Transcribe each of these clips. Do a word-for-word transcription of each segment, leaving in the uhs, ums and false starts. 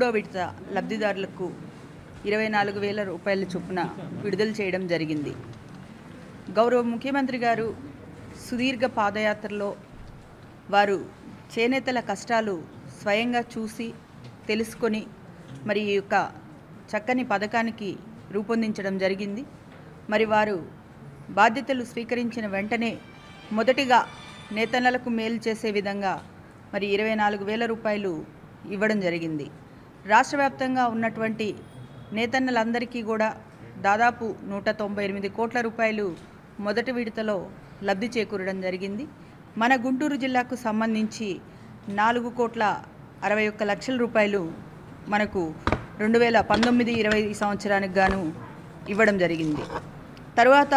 మూడో విడత లబ్ధిదారులకు ఇరవై నాలుగు వేల రూపాయల చొప్పున విడుదల చేయడం జరిగింది. గౌరవ ముఖ్యమంత్రి గారు సుదీర్ఘ పాదయాత్రలో వారు చేనేతల కష్టాలు స్వయంగా చూసి తెలుసుకొని మరి ఈ యొక్క చక్కని పథకానికి రూపొందించడం జరిగింది. మరి వారు బాధ్యతలు స్వీకరించిన వెంటనే మొదటిగా నేతన్నలకు మేలు చేసే విధంగా మరి ఇరవై నాలుగు వేల రూపాయలు ఇవ్వడం జరిగింది. రాష్ట్ర వ్యాప్తంగా ఉన్నటువంటి నేతన్నలందరికీ కూడా దాదాపు నూట తొంభై ఎనిమిది కోట్ల రూపాయలు మొదటి విడతలో లబ్ధి చేకూరడం జరిగింది. మన గుంటూరు జిల్లాకు సంబంధించి నాలుగు కోట్ల అరవై ఒక్క లక్షల రూపాయలు మనకు రెండు వేల పంతొమ్మిది ఇరవై సంవత్సరానికి గాను ఇవ్వడం జరిగింది. తరువాత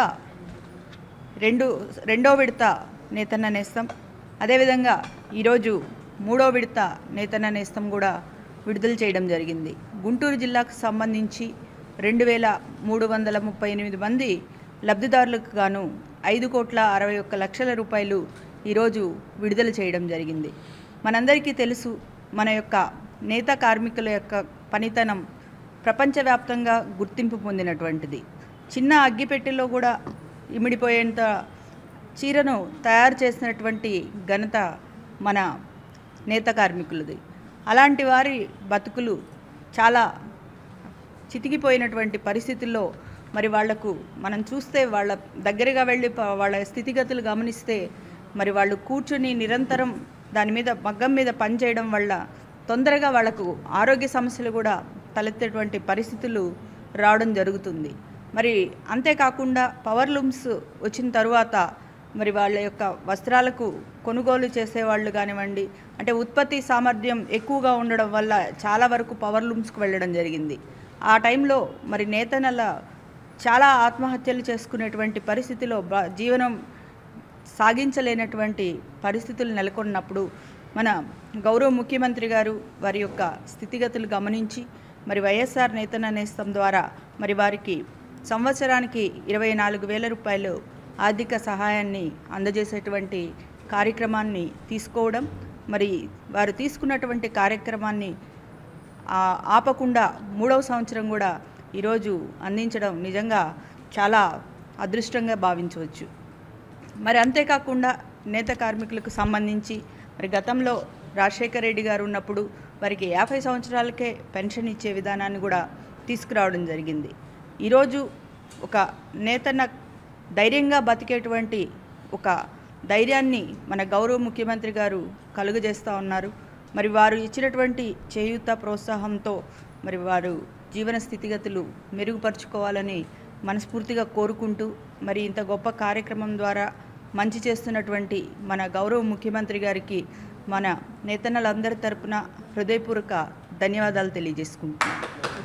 రెండు రెండో విడత నేతన్న నేస్తం, అదేవిధంగా ఈరోజు మూడో విడత నేతన్న నేస్తం కూడా విడుదల చేయడం జరిగింది. గుంటూరు జిల్లాకు సంబంధించి రెండు వేల మూడు వందల ముప్పై ఎనిమిది మంది లబ్ధిదారులకు గాను ఐదు కోట్ల అరవై ఒక్క లక్షల రూపాయలు ఈరోజు విడుదల చేయడం జరిగింది. మనందరికీ తెలుసు, మన యొక్క నేత కార్మికుల యొక్క పనితనం ప్రపంచవ్యాప్తంగా గుర్తింపు పొందినటువంటిది. చిన్న అగ్గిపెట్టెలో కూడా ఇమిడిపోయేంత చీరను తయారు చేసినటువంటి ఘనత మన నేత కార్మికులది. అలాంటి వారి బతుకులు చాలా చితికిపోయినటువంటి పరిస్థితుల్లో మరి వాళ్లకు మనం చూస్తే వాళ్ళ దగ్గరగా వెళ్ళి వాళ్ళ స్థితిగతులు గమనిస్తే మరి వాళ్ళు కూర్చుని నిరంతరం దాని మీద మగ్గం మీద పనిచేయడం వల్ల తొందరగా వాళ్లకు ఆరోగ్య సమస్యలు కూడా తలెత్తేటువంటి పరిస్థితులు రావడం జరుగుతుంది. మరి అంతేకాకుండా పవర్ లూమ్స్ వచ్చిన తరువాత మరి వాళ్ళ యొక్క వస్త్రాలకు కొనుగోలు చేసేవాళ్ళు కానివ్వండి, అంటే ఉత్పత్తి సామర్థ్యం ఎక్కువగా ఉండడం వల్ల చాలా వరకు పవర్ లూమ్స్కి వెళ్ళడం జరిగింది. ఆ టైంలో మరి నేతన్నల చాలా ఆత్మహత్యలు చేసుకునేటువంటి పరిస్థితిలో జీవనం సాగించలేనటువంటి పరిస్థితులు నెలకొన్నప్పుడు మన గౌరవ ముఖ్యమంత్రి గారు వారి యొక్క స్థితిగతులు గమనించి మరి వైఎస్ఆర్ నేతన్న నేస్తం ద్వారా మరి వారికి సంవత్సరానికి ఇరవై నాలుగు వేల రూపాయలు ఆర్థిక సహాయాన్ని అందజేసేటువంటి కార్యక్రమాన్ని తీసుకోవడం, మరి వారు తీసుకున్నటువంటి కార్యక్రమాన్ని ఆపకుండా మూడవ సంవత్సరం కూడా ఈరోజు అందించడం నిజంగా చాలా అదృష్టంగా భావించవచ్చు. మరి అంతేకాకుండా నేత కార్మికులకు సంబంధించి మరి గతంలో రాజశేఖర రెడ్డి గారు ఉన్నప్పుడు వారికి యాభై సంవత్సరాలకే పెన్షన్ ఇచ్చే విధానాన్ని కూడా తీసుకురావడం జరిగింది. ఈరోజు ఒక నేతన్న ధైర్యంగా బతికేటువంటి ఒక ధైర్యాన్ని మన గౌరవ ముఖ్యమంత్రి గారు కలుగజేస్తూ ఉన్నారు. మరి వారు ఇచ్చినటువంటి చేయూత ప్రోత్సాహంతో మరి వారు జీవన స్థితిగతులు మెరుగుపరుచుకోవాలని మనస్ఫూర్తిగా కోరుకుంటూ మరి ఇంత గొప్ప కార్యక్రమం ద్వారా మంచి చేస్తున్నటువంటి మన గౌరవ ముఖ్యమంత్రి గారికి మన నేతన్నలందరి తరపున హృదయపూర్వక ధన్యవాదాలు తెలియజేసుకుంటున్నాను.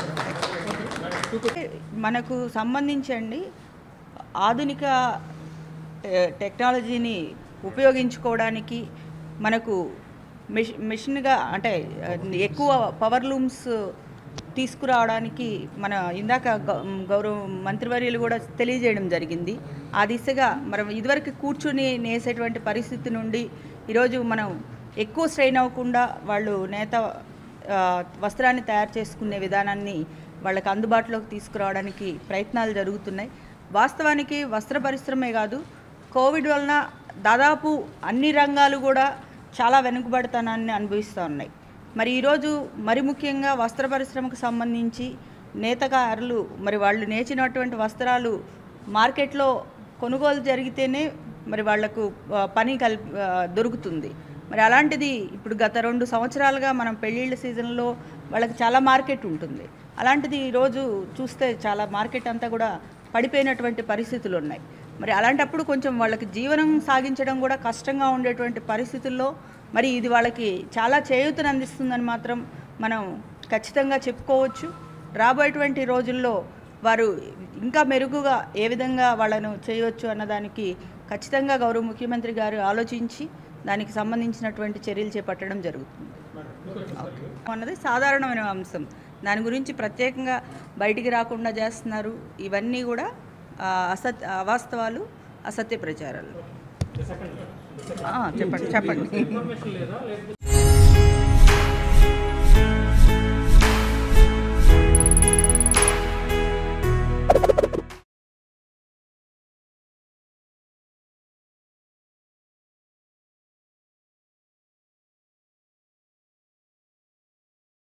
మనకు సంబంధించండి ఆధునిక టెక్నాలజీని ఉపయోగించుకోవడానికి మనకు మెషి మెషిన్గా అంటే ఎక్కువ పవర్ లూమ్స్ తీసుకురావడానికి మన ఇందాక గౌరవ మంత్రివర్యులు కూడా తెలియజేయడం జరిగింది. ఆ దిశగా మనం ఇదివరకు కూర్చుని నేసేటువంటి పరిస్థితి నుండి ఈరోజు మనం ఎక్కువ స్ట్రెయిన్ అవ్వకుండా వాళ్ళు నేత వస్త్రాన్ని తయారు చేసుకునే విధానాన్ని వాళ్ళకి అందుబాటులోకి తీసుకురావడానికి ప్రయత్నాలు జరుగుతున్నాయి. వాస్తవానికి వస్త్ర పరిశ్రమే కాదు, కోవిడ్ వలన దాదాపు అన్ని రంగాలు కూడా చాలా వెనుకబడతనాన్ని అనుభవిస్తూ ఉన్నాయి. మరి ఈరోజు మరి ముఖ్యంగా వస్త్ర పరిశ్రమకు సంబంధించి నేతకారులు మరి వాళ్ళు నేర్చినటువంటి వస్త్రాలు మార్కెట్లో కొనుగోలు జరిగితేనే మరి వాళ్లకు పని కల్ దొరుకుతుంది. మరి అలాంటిది ఇప్పుడు గత రెండు సంవత్సరాలుగా మనం పెళ్ళిళ్ళ సీజన్లో వాళ్ళకి చాలా మార్కెట్ ఉంటుంది. అలాంటిది ఈరోజు చూస్తే చాలా మార్కెట్ అంతా కూడా పడిపోయినటువంటి పరిస్థితులు ఉన్నాయి. మరి అలాంటప్పుడు కొంచెం వాళ్ళకి జీవనం సాగించడం కూడా కష్టంగా ఉండేటువంటి పరిస్థితుల్లో మరి ఇది వాళ్ళకి చాలా చేయూతను అందిస్తుందని మాత్రం మనం ఖచ్చితంగా చెప్పుకోవచ్చు. రాబోయేటువంటి రోజుల్లో వారు ఇంకా మెరుగుగా ఏ విధంగా వాళ్ళను చేయవచ్చు అన్నదానికి ఖచ్చితంగా గౌరవ ముఖ్యమంత్రి గారు ఆలోచించి దానికి సంబంధించినటువంటి చర్యలు చేపట్టడం జరుగుతుంది అన్నది సాధారణమైన అంశం. దాని గురించి ప్రత్యేకంగా బయటికి రాకుండా చేస్తున్నారు. ఇవన్నీ కూడా అసత్ అవాస్తవాలు, అసత్య ప్రచారాలు. చెప్పండి చెప్పండి